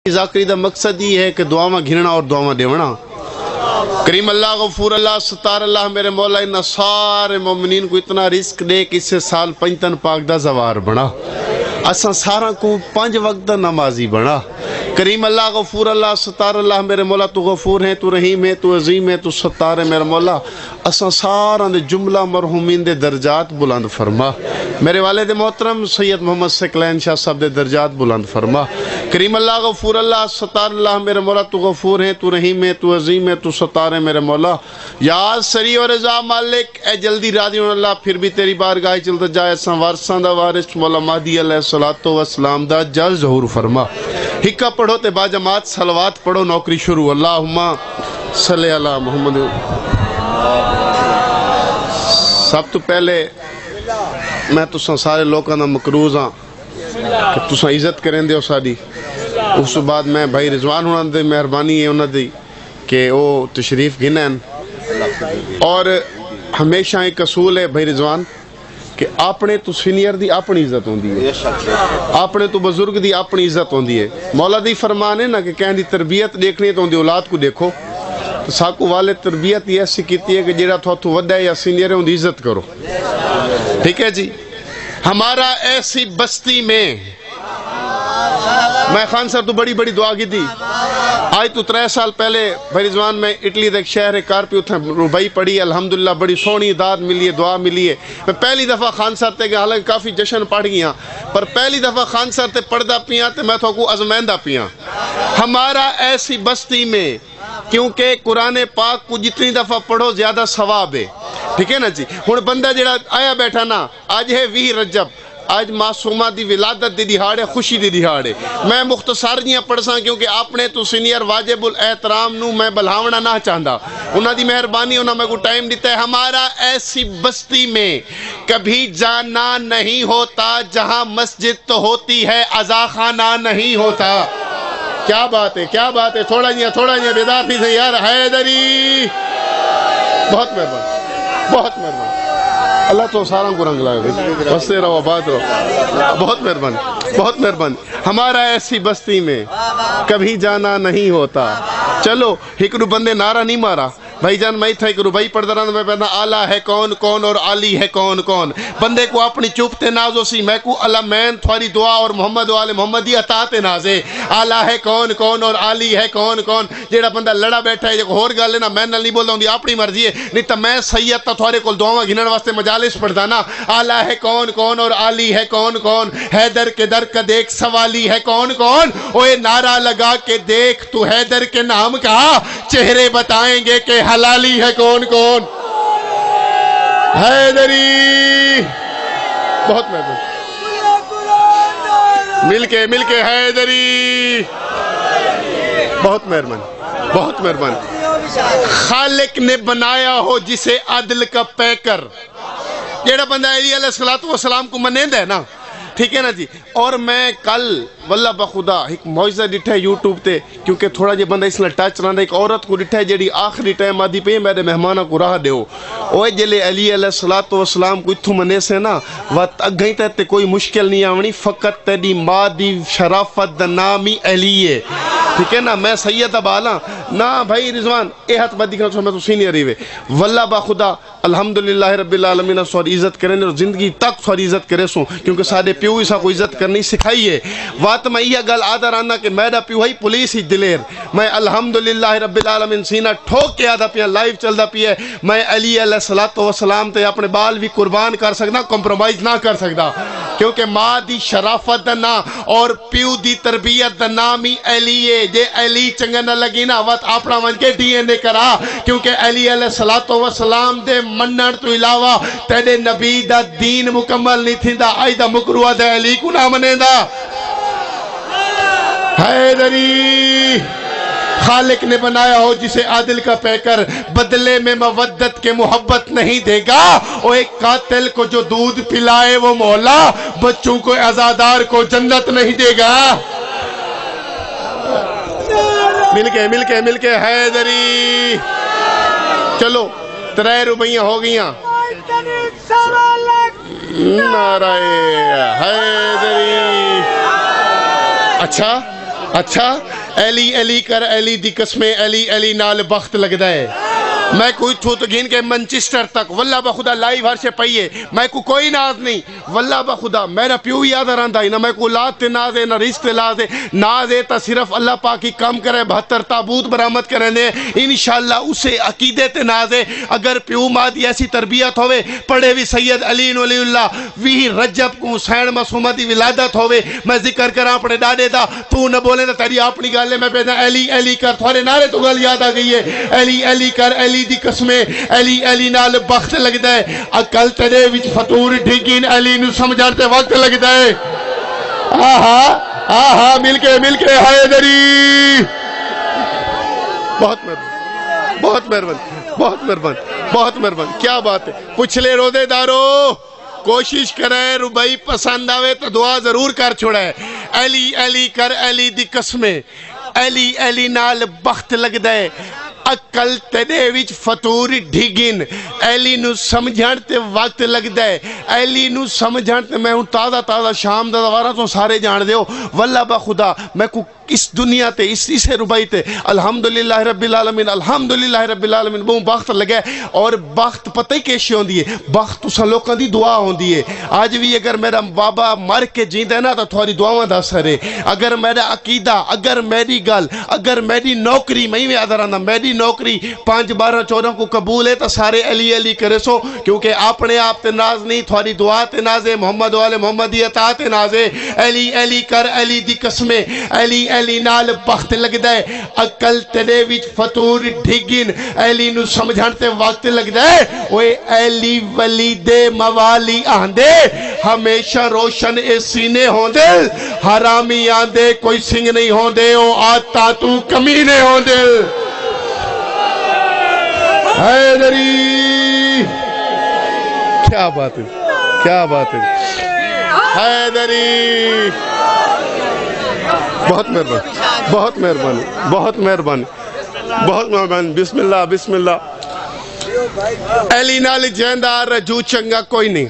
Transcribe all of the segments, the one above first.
ذاکری دا مقصد یہ ہے کہ دعاواں گھننا اور دعاواں دیونا۔ کریم اللہ غفور اللہ ستار اللہ میرے مولا انہا سارے مومنین کو اتنا رزق دے کہ اس سے سال پنجتن پاک دا زوار بنا، اساں سارا کو 5 وقت دا نمازی بنا۔ کریم اللہ غفور اللہ ستار اللہ میرے مولا تو غفور ہے، تو رحیم ہے، تو عظیم ہے، تو ستار ہے میرے مولا، اساں سارا دے جملہ مرحومین دے درجات بلند فرما۔ میرے والد محترم سید محمد سکلین شاہ صاحب دے درجات بلند فرما۔ کریم اللہ غفور اللہ ستار اللہ میرے مولا تو غفور ہے، تو رحیم ہے، تو عظیم ہے، تو ستار ہے میرے مولا۔ یا سری و رضا مالک اے جلدی راضی ہون اللہ، پھر بھی تیری بارگاہ چلتا جائے، اساں وارثاں دا وارث مولا مہدی علیہ السلام دا جل ظہور فرما۔ حکا پڑھو تے با جماعت صلوات پڑھو، نوکری شروع۔ اللہم صلی اللہ محمد۔ سب تو پہلے میں تساں سارے لوگاں دا مقروض ہاں کہ تساں عزت کریں دے ساری۔ اس بعد میں بھائی رضوان ہونا دے مہربانی ہے انہاں دی کہ وہ تشریف گنن، اور ہمیشہ ایک اصول ہے بھائی رضوان کہ اپنے تو سینئر دی اپنی عزت ہوندی ہے، اپنے تو بزرگ دی اپنی عزت ہوندی ہے۔ مولا دی فرمان ہے نا کہ کہیں دی تربیت دیکھنی ہے تو ان دی اولاد کو دیکھو، تو ساکو والے تربیت یہ ایسی کیتی ہے کہ جیڑا تو وڈا ہے یا سینئر ہے ان دی عزت کرو، ٹھیک ہے جی۔ ہمارا ایسی بستی میں میں خان صاحب تو بڑی بڑی دعا کی تھی، آج تو 3 سال پہلے بھائی رضوان میں اٹلی دے ایک شہر ہے کارپی اتھا ربائی پڑھی، الحمدللہ بڑی سونی داد ملی ہے، دعا ملی ہے۔ میں پہلی دفعہ خان صاحب تے گیا، حالانکہ کافی جشن پڑھ گیا، پر پہلی دفعہ خان صاحب تے پڑھدا پیاں تے میں تو کو ازمائندہ پیاں۔ ہمارا ایسی بستی میں کیونکہ قرآن پاک کو جتنی دفعہ پڑھو زیادہ ثواب ہے، ٹھیک ہے نا جی۔ ہن بندہ جڑا آیا بیٹھا نا، آج ہے 20 رجب، آج معصومہ دی ولادت دی دہاڑے، خوشی دی دہاڑے۔ میں مختصر جیاں پڑھساں کیونکہ اپنے تو سینئر واجب الاحترام نو میں بلھاونا نہ چاہتا، انہاں دی مہربانی انہاں میں کو ٹائم دیتا ہے۔ ہمارا ایسی بستی میں کبھی جانا نہیں ہوتا جہاں مسجد تو ہوتی ہے، عزا خانہ نہیں ہوتا۔ کیا بات ہے، کیا بات ہے، تھوڑا جیاں بیدار تھی سے یار حیدری، بہت مہربان، بہت مہربان، اللہ تو سارا کو رنگ لائے، بستے رہو آباد رہو، بہت مہربان، بہت مہربان۔ ہمارا ایسی بستی میں کبھی جانا نہیں ہوتا۔ چلو ایک رو بندے نعرہ نہیں مارا بھائی جان، میں تھا ایک رو بھائی پڑھ دران میں پہنا اعلیٰ ہے کون کون اور عالی ہے کون کون۔ بندے کو اپنی چوپتے نازو سی، میں کو اللہ مین تھواری دعا اور محمد و آل محمدی عطاتے نازے۔ اعلیٰ ہے کون کون اور عالی ہے کون کون۔ جیڑا بندہ لڑا بیٹھا ہے، جو اور گال ہے نا، میں نہیں بولتا ہوں دی اپنی مرضی ہے، نہیں تو میں سید تا تھوارے کل دعاواں گھنن واسطے مجالس پڑھتا نا۔ اعلیٰ ہے کون کون اور عالی ہے کون کون، حیدر کے در کا دیکھ سوالی ہے کون کون۔ اوے نعرہ لگا کے دیکھ تو حیدر کے نام کا، چہرے بتائیں گے کہ حلالی ہے کون کون۔ حیدری، بہت مہربان، مل کے حیدری، بہت مہربان، بہت مہربان۔ خالق نے بنایا ہو جسے عدل کا پیکر، جیڑا بندہ علی علیہ السلام کو منیند ہے نا، ٹھیک ہے نا جی۔ اور میں کل واللہ بخدا ایک معجزہ ڈٹھا ہے یوٹیوب تے، کیونکہ تھوڑا جے بندہ اس لئے ٹچ رہا ہے، ایک عورت کو ڈٹھا ہے جیڑی آخری ٹائم آدھی پہ میرے مہمانہ کو راہ دیو، اوہ جلے علی علیہ السلام کو اتھو منے سے نا، وقت اگھیں تے کوئی مشکل نہیں آونی، فقط تیری ماں دی شرافت دا نامی علی ہے، ٹھیک ہے نا۔ میں سید بالا نا بھائی رضوان، اے ہاتھ بات دکھنا سو میں تو سینئر ہی وے، واللہ بخدا الحمدللہ رب العالمین سواری عزت کریں اور زندگی تک سواری عزت کرے سوں، کیونکہ سارے پیو اسا کو عزت کرنی سکھائی ہے۔ وات میں یہ گل آدھا رانا کہ میرا پیو ہی پولیس ہی دلیر، میں الحمدللہ رب العالمین سینہ ٹھوک کے آدھا پیا لائیو چل دا پیا ہے، میں علی علیہ السلام تے اپنے بال بھی قربان کر سکتا، کمپرومائز نہ کر سکتا، کیونکہ ماں دی شرافت نا اور پیو دی تربیت دا نامی علی ہے۔ جے علی چنگا نہ لگی نا، وقت اپنا من کے ڈی این اے کرا، کیونکہ علی علیہ السلام دے منن تو علاوہ تیرے نبی دا دین مکمل نہیں تھی دا، آئی دا مکروہ دا علی کو نہ منے دا۔ حیدری، خالق نے بنایا ہو جسے عادل کا پیکر، بدلے میں مودت کے محبت نہیں دے گا، وہ ایک قاتل کو جو دودھ پلائے وہ مولا، بچوں کو عزادار کو جنت نہیں دے گا۔ مل کے حیدری، چلو 3 روپیاں ہو گئیاں، نعرہ حیدری۔ اچھا اچھا ایلی ایلی کر ایلی دی قسمیں ایلی ایلی نال بخت لگدا ہے میں کوئی تھو تو گھین کے منچسٹر تک واللہ بخدا لائیو ہر سے پئیے میں کوئی ناز نہیں واللہ بخدا میرا پیو یاد رہندا ہی نہ میں کو لات تے ناز ہے نہ رزق تے لاز ہے ناز ہے تا صرف اللہ پاک ہی کام کرے 72 تابوت برآمد کریں دے انشاءاللہ اسے عقیدے تے ناز ہے اگر پیو ماں دی ایسی تربیت ہوئے پڑھے بھی سید علی ولی اللہ وی رجب کو حسین معصومہ دی ولادت ہوئے میں ذکر کراں اپنے ڈاڈے دا تو نہ بولے نہ تیری اپنی گل ہے میں پیدا ایلی ایلی کر تھوڑے نعرے تو گل یاد آ گئی ہے ایلی ایلی کر ایلی دی قسمیں ایلی ایلی نال بخت لگدا ہے عقل تیرے وچ فطور ڈھگین ایلی نو سمجھاتے وقت لگدا ہے آہا مل کے حیدری بہت مہربان بہت مہربان کیا بات ہے پچھلے روزے دارو کوشش کرے روبائی پسند آوے تو دعا ضرور کر چھوڑا ہے ایلی ایلی کر ایلی دی قسمیں ایلی ایلی نال بخت لگدا ہے عقل تیرے وچ فطور ڈھگن ایلی نو سمجھان تے وقت لگدا ہے ایلی نو سمجھان تے میں ہوں تازہ شام دا دوارہ تو سارے جان دے ہو واللہ با خدا میں کو اس دنیا تے اسے ربائی تے الحمدللہ رب العالمین بہوں بخت لگے اور بخت پتہ ہی کیشی ہوندی ہے بخت اسا لوکاں دی دعا ہوندی ہے آج بھی اگر میرا بابا مر کے جیندے نا تو تھوڑی دعاواں دا سرے اگر میرا عقیدہ اگر میری گل اگر میری نوکری میں آدھر آنا میری نوکری 5 12 14 کو قبول ہے تو سارے علی علی کرے سو کیونکہ اپنے آپ تے ناز نہیں تھوڑی دعا تے ناز ہے محمد والے محمدی عطا تے ناز ہے علی علی کر علی دی قسمیں علی علی نال بخت لگدا ہے عقل تیرے وچ فطور ڈھگن علی نو سمجھان تے وقت لگدا ہے اوے علی ولی دے موالی آندے ہمیشہ روشن اے سینے ہوندے حرامی آندے کوئی سنگ نہیں ہوندے او آتا تو کمینے ہوندے حیدری کیا بات ہے حیدری بہت مہربانی بسم اللہ ایلی نال جیندار رجو چنگا کوئی نہیں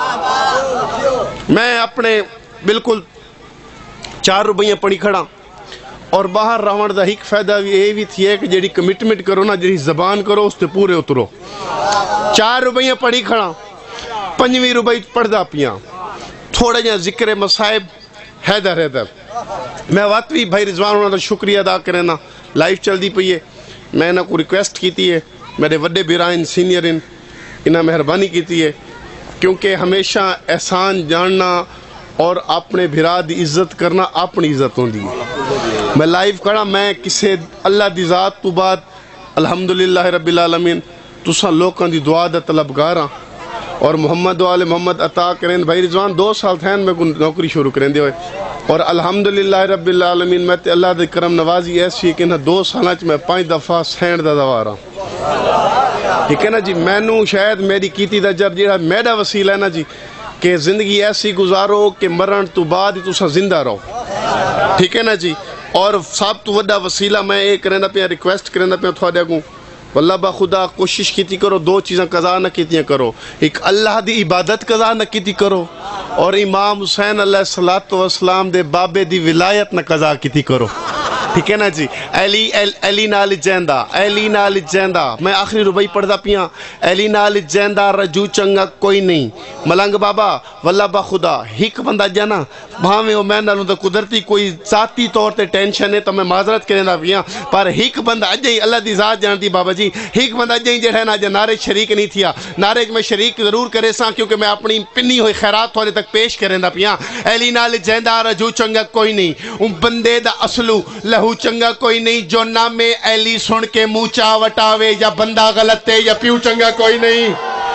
میں اپنے بالکل 4 روپیہ پڑھی کھڑا اور باہر راون دا ایک فائدہ یہ بھی تھی ہے کہ جیڑی کمٹمنٹ کرو نا جیڑی زبان کرو اس تے پورے اترو 4 روپیہ پڑھی کھڑا 5 روپیہ پڑھ دا پیاں تھوڑا جہاں ذکر مصائب حیدر میں وقت بھی بھائی رضوان ہونا دا شکریہ ادا کرنا لائف چل دی پئی ہے میں نہ کو ریکویسٹ کیتی ہے میرے وڈے برائن سینئرین انہاں مہربانی کیتی ہے کیونکہ ہمیشہ احسان جاننا اور اپنے بھرا دی عزت کرنا اپنی عزت ہوندی ہے میں لائیو کھڑا میں کسے اللہ دی ذات تو بعد الحمدللہ رب العالمین تساں لوکاں دی دعا دا طلبگار ہاں اور محمد والے محمد عطا کریں بھائی رضوان 2 سال تھین میں نوکری شروع کریں دے ہوئے اور الحمدللہ رب العالمین میں تے اللہ دے کرم نوازی ایسی ہے کہ انہاں 2 سالہ میں 5 دفعہ سینڈ دا دوارا ٹھیک ہے نا جی میں نو شاید میری کیتی دا جب جیڑا میرا وسیلہ ہے نا جی کہ زندگی ایسی گزارو کہ مرن تو بعد ہی تسا زندہ رہو ٹھیک ہے نا جی اور سب تو وڈا وسیلہ میں ایک کرنا پہ ریکویسٹ کرنا پہ تھوڑے گوں واللہ با خدا کوشش کیتی کرو 2 چیزیں قضا نہ کیتیاں کرو ایک اللہ دی عبادت قضا نہ کیتی کرو اور امام حسین علیہ السلام دے بابے دی ولایت نہ قضا کیتی کرو ٹھیک ہے نا جی ایلی نال جیندہ میں آخری ربائی پڑھ دا پیاں ایلی نال جیندہ رجو چنگا کوئی نہیں ملنگ بابا واللہ با خدا ہک بندہ جانا بھاویں او میں نالوں دا قدرتی کوئی ذاتی طور تے ٹینشن ہے تو میں معذرت کریں دا پیاں پر ہک بندہ اجائی اللہ دی ذات جانتی بابا جی ہک بندہ اجائی جڑا ہے نا جا نعرے شریک نہیں تھیا نعرے میں شریک ضرور کرے ساں کیونکہ میں اپنی پنی ہوئی خیرات تھوڑے تک پیش کریں دا پیاں ایلی نال جیندہ رجو چنگا کوئی نہیں ان بندے دا اصلو لہو چنگا کوئی نہیں جو نام ایلی سن کے موچا وٹاوے یا بندہ غلط ہے یا پیو چنگا کوئی نہیں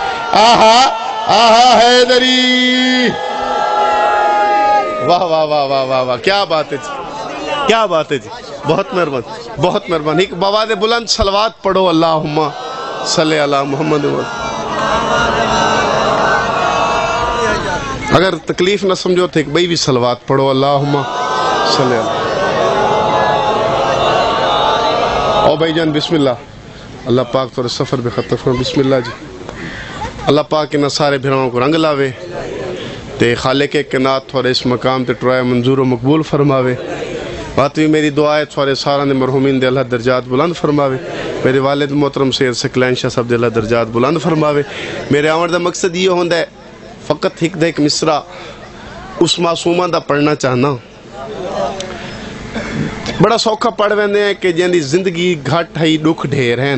آہا حیدری واہ واہ واہ واہ واہ واہ کیا بات ہے جی بہت مہربان ایک بواد بلند صلوات پڑھو اللہم صلی اللہ محمد اگر تکلیف نہ سمجھو تو ایک بھئی بھی صلوات پڑھو اللہم صلی اللہ او بھائی جان بسم اللہ اللہ پاک تو سفر بے خطر فرم بسم اللہ جی اللہ پاک انہاں سارے بھراؤں کو رنگ لاوے تے خالق کائنات تھوڑے اس مقام تے ٹرائے منظور و مقبول فرماوے بات بھی میری دعا ہے سارے سارا نے مرحومین دے اللہ درجات بلند فرماوے. میرے والد محترم سید سکلین شاہ صاحب دے اللہ درجات بلند فرماوے. میرے آمد دا مقصد یہ ہوندہ ہے فقط ایک مصرع اس معصومہ دا پڑھنا چاہنا. بڑا سوکھا پڑھ ویندے ہیں کہ جن دی زندگی گھٹ ہے دکھ ڈھیر ہیں.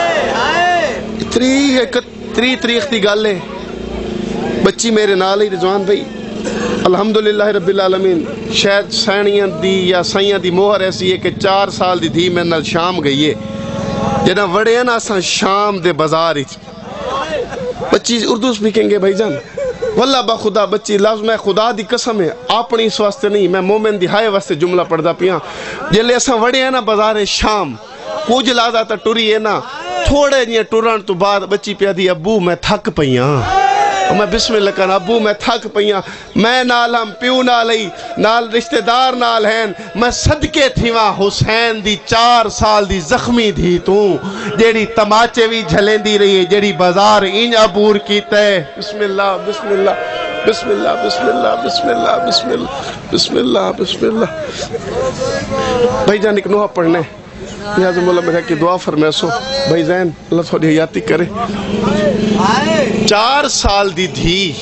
تاریخ دی گل ہے. بچی میرے نال ہی رضوان بھائی الحمدللہ رب العالمین شاید سینیاں دی یا سائیاں دی موہر ایسی ہے کہ 4 سال دی دھی میں نال شام گئی ہے. جنہاں وڑے ہیں نا اساں شام دے بازار ہی بچی اردو سپیکیں گے بھائی جان واللہ با خدا بچی لفظ میں خدا دی قسم ہے اپنی اس واسطے نہیں میں مومن دی ہائے واسطے جملہ پڑھ دا پیاں جلے اساں وڑے ہیں نا بازار شام کچھ لازا تا ٹری ہے نا تھوڑے جیاں ٹران تو بعد بچی پیا دی ابو میں تھک پیاں میں بسم اللہ کہنا ابو میں تھک پیاں میں نال ہم پیو نال ہی نال رشتہ دار نال ہیں میں صدقے تھیواں حسین دی 4 سال دی زخمی تھی تو جیڑی تماچے بھی جھلیں دی رہی ہے جیڑی بازار انج عبور کیتا ہے. بسم اللہ بسم اللہ بسم اللہ بسم اللہ بسم اللہ بسم اللہ بسم اللہ بسم اللہ. بھائی جان ایک نوحہ پڑھنے نیازم اللہ میں کہا کہ دعا فرمائے سو بھائی زین اللہ تھوڑی حیاتی کرے. 4 سال دی دھی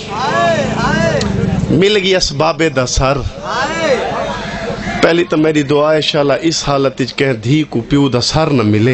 مل گئی اسباب دا سر. پہلی تو میری دعا ہے انشاءاللہ اس حالت کہیں دھی کو پیو دا سر نہ ملے.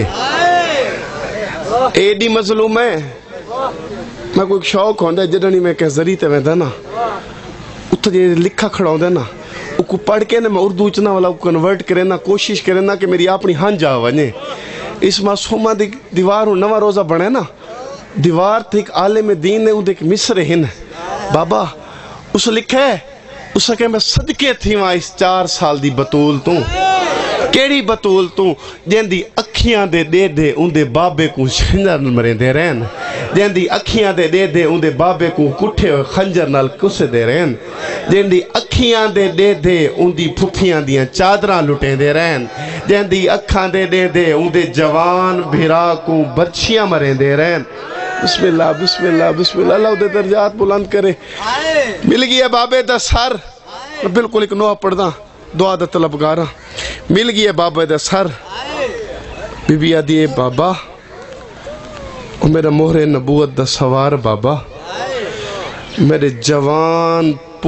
ایڈی مظلوم ہے میں کوئی شوق ہوندہ ہے جدنی میں کہ ذریعے ویندہ نا اتھا جی لکھا کھڑا ہوندہ نا کو پڑھ کے نا میں اردو اچنا والا کو کنورٹ کرے نا کوشش کرے نا کہ میری اپنی ہن جا ونے. اس معصومہ دی دیوار ہوں نوہ روزہ بڑھے نا دیوار تھی ایک عالم دین نے وہ دیکھ مصر ہن بابا اس لکھا ہے اس کہ میں صدقے تھی وہاں اس 4 سال دی بطول تو کیڑی بطول تو جن دی اکھیاں دے دے ان دے بابے کو خنجر مریں دے رہن جن دی اکھیاں دے دے ان دے بابے کو کٹھے ہوئے خنجر نال کسے دے رہن جن دی اکھیاں دے دے ان دی پھپھیاں دیاں چادران لٹیں دے رہن جن دی اکھاں دے دے ان دے جوان بھیرا کو برچیاں مریں دے رہن. بسم اللہ بسم اللہ بسم اللہ اللہ دے درجات بلند کرے. مل گیا بابے دا سر بالکل ایک نوحہ پڑھ دا دعا دا طلبگارا. مل گیا بابے دا سر بی بی آدھی بابا اور میرا مہر نبوت دا سوار بابا میرے جوان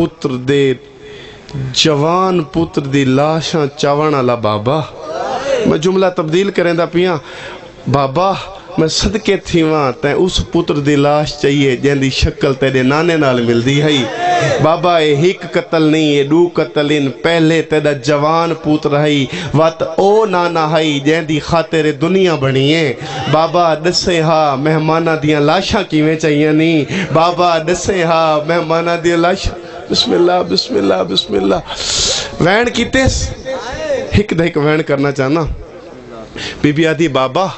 پتر دی لاشاں چاوانا لا بابا. میں جملہ تبدیل کریں دا پیاں بابا میں صدقے تھی وہاں تین اس پتر دی لاش چاہیے جن دی شکل تیرے نانے نال مل دی ہے بابا اے ہک قتل نہیں اے 2 قتل ان پہلے تیرا جوان پوتر ہے وات او نانا ہے جن دی خاطر دنیا بنی ہے بابا دسے ہاں مہمانہ دیاں لاشاں کیویں چاہیے نہیں بابا دسے ہاں مہمانہ دیاں لاشاں. بسم اللہ بسم اللہ بسم اللہ. وین کیتے ہک دہک وین کرنا چاہنا. بی بی آدھی بابا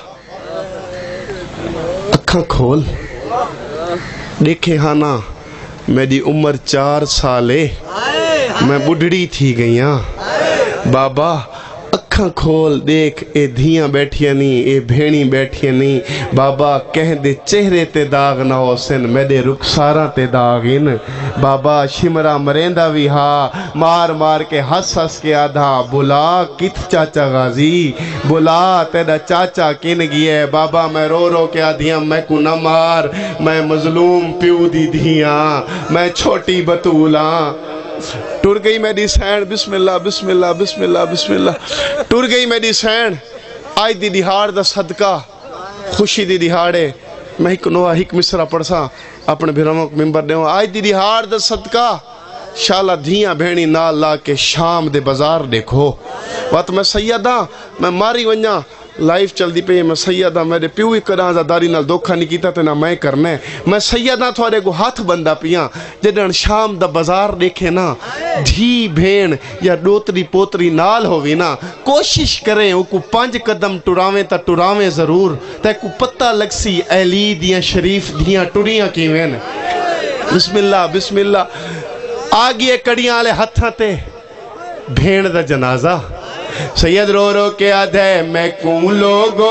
اکھاں کھول دیکھے ہاں نا میری عمر 4 سالے میں بڑھڑی تھی گئیاں بابا اکھاں کھول دیکھ اے دھیاں بیٹھیا نہیں اے بھینی بیٹھیا نہیں بابا کہہ دے چہرے تے داغ نہ ہو سن میرے رخساراں تے داغ ان بابا شمرہ مریندہ بھی ہاں مار مار کے ہس کے آدھا بلا کت چاچا غازی بلا تیرا چاچا کن گیا بابا میں رو کے آدھیاں میں کو نہ مار میں مظلوم پیو دی دھیاں میں چھوٹی بطولاں. ٹر گئی میری سین بسم اللہ بسم اللہ بسم اللہ بسم اللہ. ٹر گئی میری سین آج دی دہاڑ دا صدقہ خوشی دی دہاڑے میں ایک نوحہ ایک مصرع پڑھسا اپنے بھیرموں کو ممبر دے ہوں آج دی دہاڑ دا صدقہ شالا دھیاں بھینی نال لا کے شام دے بازار دیکھو وقت میں سیدہ میں ماری ونجا لائف چل دی پہ میں سیدہ میرے پیو ہی کران زداری نال دھوکھا نہیں کیتا تے نہ میں کرنے میں سیدہ تھوڑے کو ہاتھ بندہ پیاں جدن شام دا بازار دیکھے نا دھی بھین یا دوتری پوتری نال ہووی نا کوشش کریں او کو 5 قدم ٹراویں تا ٹراویں ضرور تے کو پتہ لگ سی اہلی دیاں شریف دیاں ٹریاں کیویں نے. بسم اللہ بسم اللہ. آگئے کڑیاں والے ہتھاں تے بھین دا جنازہ سید رو کے آدھے میں کون لوگو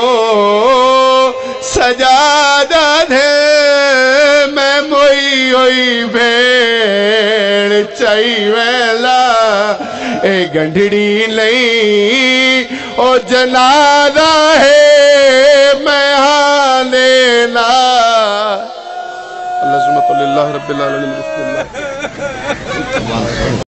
سجادہ دھے میں موئی ہوئی بھیڑ چاہی ویلا اے گنڈڑی نہیں او جنازہ ہے میانے نا اللہ سبحانہ رب العالمین